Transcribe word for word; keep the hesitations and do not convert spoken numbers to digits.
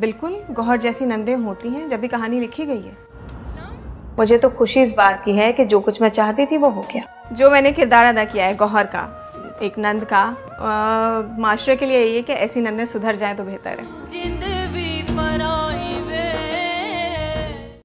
बिल्कुल गौहर जैसी नंदें होती हैं, जब भी कहानी लिखी गई है। मुझे तो खुशी इस बात की है कि जो कुछ मैं चाहती थी वो हो गया। जो मैंने किरदार अदा किया है गौहर का, एक नंद का, माशरे के लिए ये कि ऐसी नंदें सुधर जाएं तो बेहतर है।